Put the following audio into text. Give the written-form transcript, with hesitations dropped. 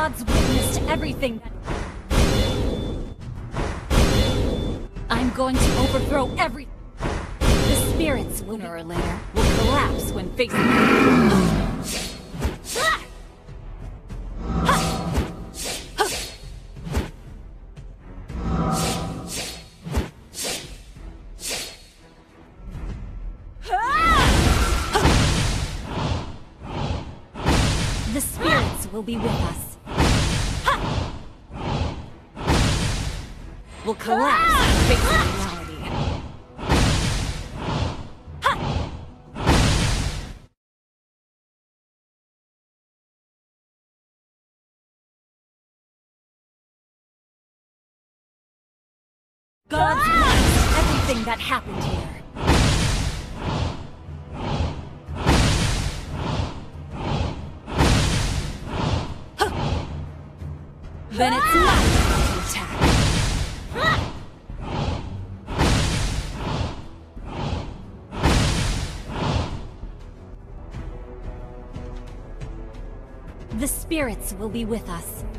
God's witness to everything. I'm going to overthrow every... The spirits, sooner or later, will collapse when facing... The spirits will be with us. Will collapse and face reality. God's witness to everything that happened here. Then it's my turn to attack. The spirits will be with us.